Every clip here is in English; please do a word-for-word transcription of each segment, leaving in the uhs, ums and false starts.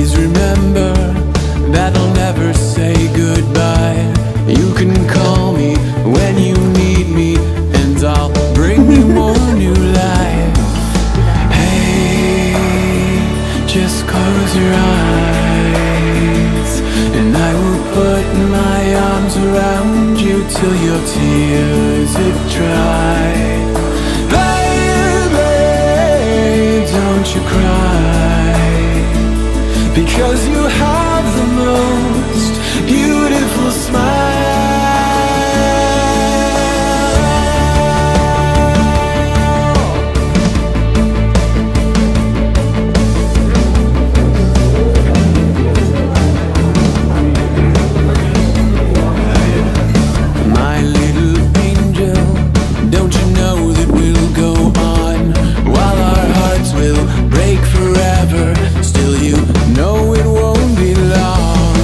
Please remember that I'll never say goodbye. You can call me when you need me, and I'll bring you more new life. Hey, just close your eyes, and I will put my arms around you till your tears have dried. Baby, don't you cry, because you have the most beautiful smile. My little angel, don't you know that we'll go on while our hearts will break forever? Still, you know it won't be long.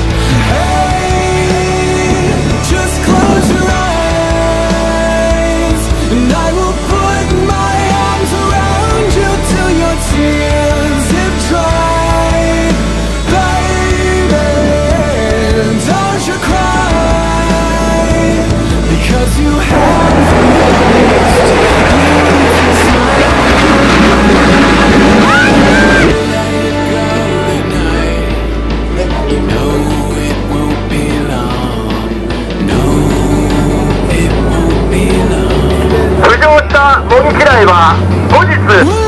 Hey, just close your eyes, and I will put my arms around you till your tears have dried. Baby, don't you cry, because you have the most beautiful smile. Let it go tonight. You know it won't be long. No, it won't be long. 浮上した模擬機雷は後日